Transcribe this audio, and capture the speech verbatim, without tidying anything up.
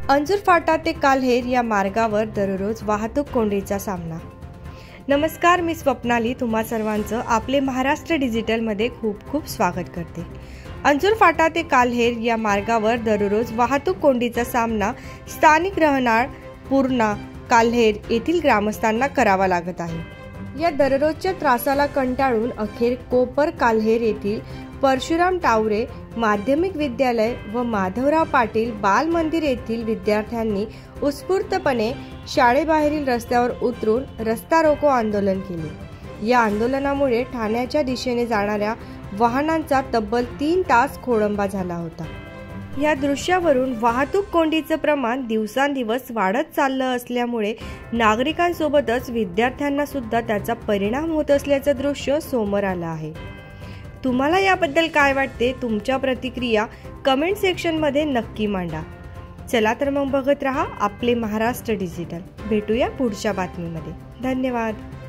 अंजूर फाटा ते काल्हेर या मार्गावर दररोज वाहतूक कोंडीचा सामना। नमस्कार, मी स्वप्नाली तुम्हा सर्वांचं आपले महाराष्ट्र डिजिटलमध्ये खूप खूप स्वागत करते। अंजूर फाटा ते काल्हेर या मार्गावर दररोज वाहतूक कोंडीचा सामना स्थानिक राहणार पूर्णा काल्हेर येथील ग्रामस्थांना करावा लागत आहे। या दररोजच्या त्रासाला कंटाळून अखेर कोपर काल्हेर येथील परशुराम टावरे माध्यमिक विद्यालय व माधवराव पाटील बाल मंदिर येथील विद्यार्थ्यांनी उत्स्फूर्तपणे शाळेबाहेरील रस्त्यावर उतरून रस्ता रोको आंदोलन केले। या आंदोलनामुळे ठाण्याच्या दिशेने जाणाऱ्या वाहनांचा तब्बल तीन तास खोळंबा झाला होता। या दृश्यावरून वाहतूक कोंडीचं प्रमाण दिवसांदिवस वाढत चाललं असल्यामुळे नागरिकांसोबतच विद्यार्थ्यांना सुद्धा त्याचा परिणाम होत असल्याचं दृश्य समोर आलं आहे। तुम्हाला याबद्दल काय वाटते? तुमच्या प्रतिक्रिया कमेंट सेक्शन मध्ये नक्की मांडा। चला तर मग बघत रहा आपले महाराष्ट्र डिजिटल। भेटूया पुढच्या बातमीमध्ये। धन्यवाद।